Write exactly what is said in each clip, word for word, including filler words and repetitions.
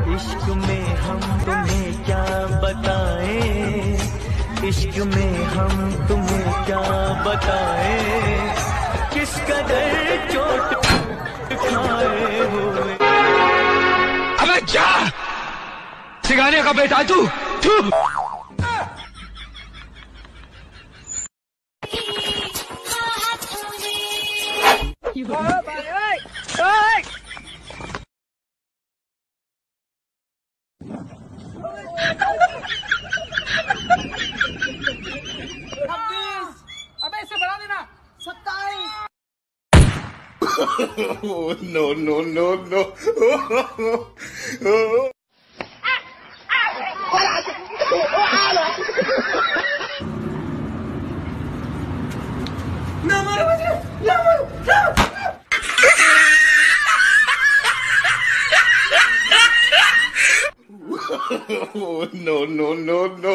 इश्क में हम तुम्हें क्या बताएं, इश्क में हम तुम्हें क्या बताएं, किस कदर चोट खाए हुए। अबे क्या सिखाने का बेटा तू तू अबे इसे बढ़ा देना सत्ताईस। No no no no no no no no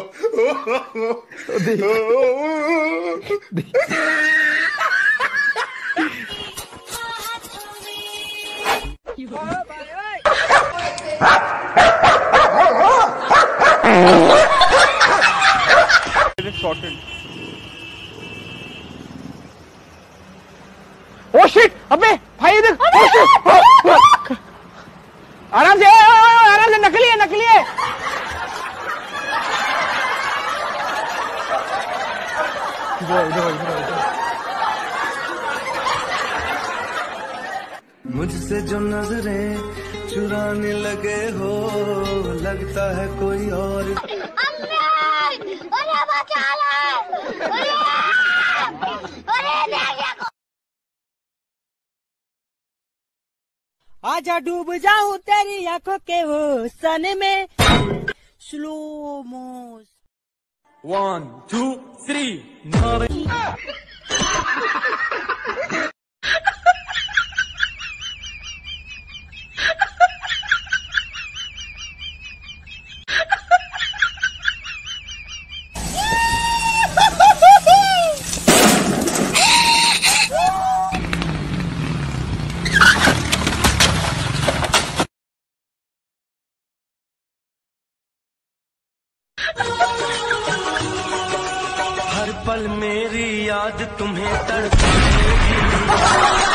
oh shit, अबे भाई देख, आराम से आराम से, नकली है नकली है। मुझसे जो नजरें चुराने लगे हो, लगता है कोई और। आजा डूब जाऊं तेरी आंखों के वो सन में। स्लो मोस वन टू थ्री। हर पल मेरी याद तुम्हें तड़पाएगी।